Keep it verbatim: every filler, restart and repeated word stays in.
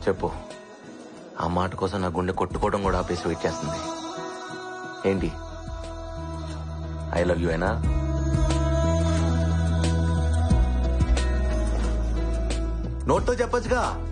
చెప్పు. ఆ మాట కోసం నా గుండె కొట్టుకోవడం కూడా ఆపేసి వెయిట్ చేస్తుంది. ఏంటి? ఐ లవ్ యూ అయినా? నోట్తో చెప్పొచ్చుగా.